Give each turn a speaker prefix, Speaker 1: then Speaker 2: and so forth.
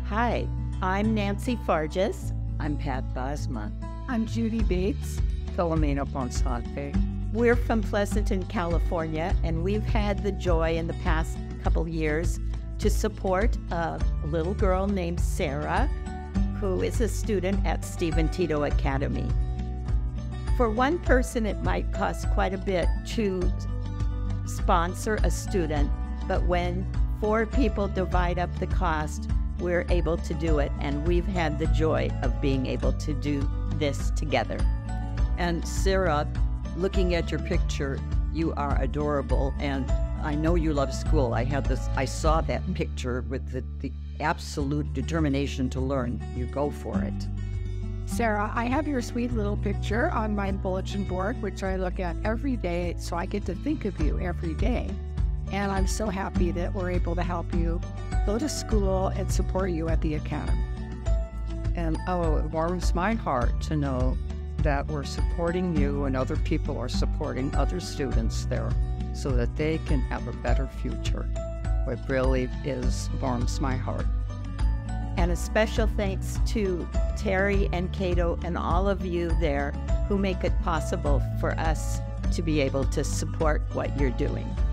Speaker 1: Hi, I'm Nancy Farges.
Speaker 2: I'm Pat Bosma.
Speaker 3: I'm Judy Bates.
Speaker 2: Filomena Bonsante.
Speaker 1: We're from Pleasanton, California, and we've had the joy in the past couple years to support a little girl named Sarah, who is a student at Stephen Tito Academy. For one person, it might cost quite a bit to sponsor a student, but when 4 people divide up the cost, we're able to do it, and we've had the joy of being able to do this together.
Speaker 2: And Sarah, looking at your picture, you are adorable, and I know you love school. I saw that picture with the absolute determination to learn. You go for it.
Speaker 3: Sarah, I have your sweet little picture on my bulletin board, which I look at every day, so I get to think of you every day. And I'm so happy that we're able to help you go to school and support you at the Academy.
Speaker 4: And it warms my heart to know that we're supporting you and other people are supporting other students there so that they can have a better future. It really warms my heart.
Speaker 1: And a special thanks to Terry and Cato and all of you there who make it possible for us to be able to support what you're doing.